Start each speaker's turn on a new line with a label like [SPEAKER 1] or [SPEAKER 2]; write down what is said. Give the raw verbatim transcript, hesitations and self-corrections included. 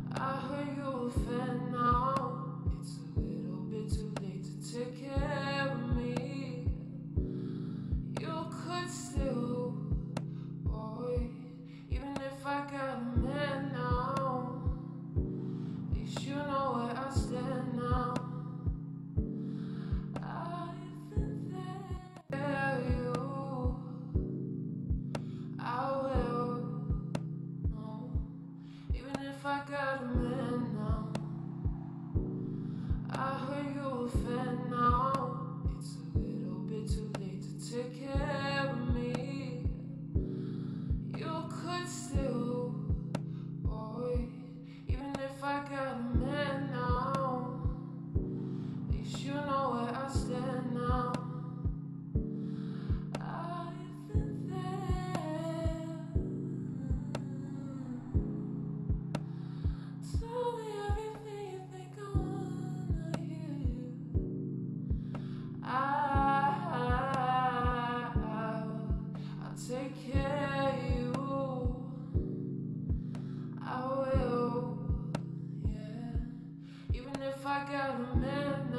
[SPEAKER 1] I heard you a fan now. It's a little bit too late to take care of me. You could still, boy, even if I got a man now. At least you know where I stand now. I've been there, you. I will, no. Even if I got a man now. I heard you a fan now. It's a little bit too late to take care of me. You could still, boy, even if I got a man now. At least you know where I stand now. I've been there. Tell me everything you think I wanna hear. I, I'll take care of you. I will, yeah. Even if I got a man